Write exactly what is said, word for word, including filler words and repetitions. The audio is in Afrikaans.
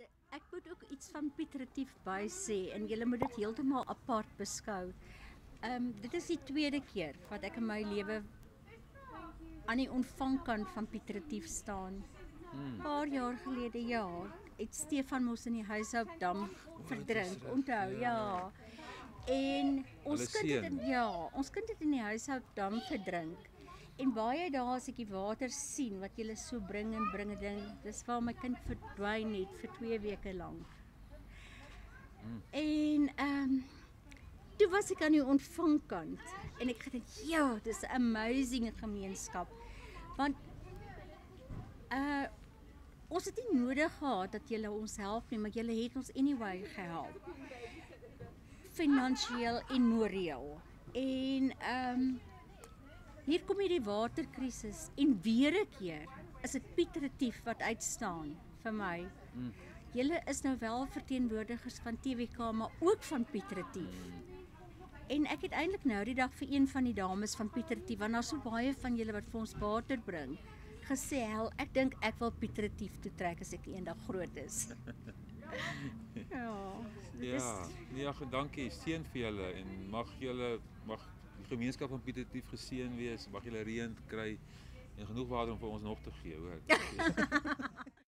ek moet ook iets van Piet Retief by sê en julle moet dit heeltemal apart beskou. Ehm um, dit is die tweede keer wat ek in my lewe aan die ontvangkant van Piet Retief staan. 'n hmm. paar jaar gelede, ja, het Stefan mos in die Huishoudam verdrink. Onthou, ja. ja. En ons kind het in, ja, ons kind het in die Huishoudam verdrink. En baie dae as ek die water sien wat julle so bring en bring en ding, dis waar my kind verdwyn het vir twee weke lank. Mm. En ehm um, toe was ek aan die ontvangkant en ek gedink, ja, dis 'n amazing gemeenskap. Want uh ons het nie nodig gehad dat julle ons help nie, maar julle het ons anyway gehelp. Finansiëel en moreel. En ehm um, hier kom hierdie waterkrisis en weer 'n keer is dit Piet Retief wat uitstaan vir my. Mm. Julle is nou wel verteenwoordigers van T W K, maar ook van Piet Retief. Mm. En ek het eintlik nou die dag vir een van die dames van Piet Retief, want daar's so baie van julle wat vir ons water bring, gesê, "Hel, ek dink ek wil Piet Retief toe trek as ek eendag groot is." ja, ja, is... ja, dankie, seën vir julle en mag julle mag die gemeenskap van Piet Retief geseën wees, mag julle reën kry en genoeg water om vir ons nog te gee, hoor.